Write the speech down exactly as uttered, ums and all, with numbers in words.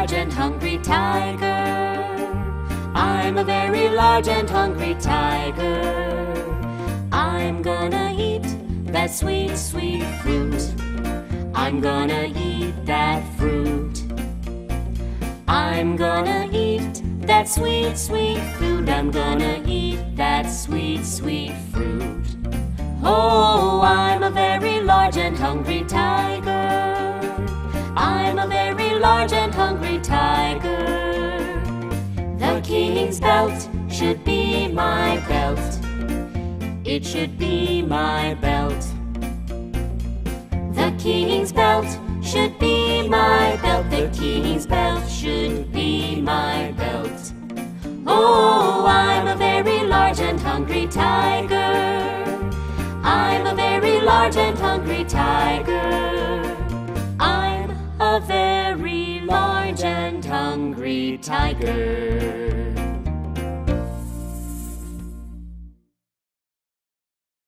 large and hungry tiger. I'm a very large and hungry tiger. I'm gonna eat that sweet, sweet fruit. I'm gonna eat that fruit. I'm gonna eat that sweet, sweet fruit. I'm gonna eat that sweet, sweet fruit. Oh, I'm a very large and hungry tiger. I'm a very large and hungry tiger. The king's belt should be my belt. It should be my belt. The king's belt should be my belt. The king's belt should be my belt. Oh, I'm a very large and hungry tiger. I'm a very large and hungry tiger. I'm a very large and hungry tiger.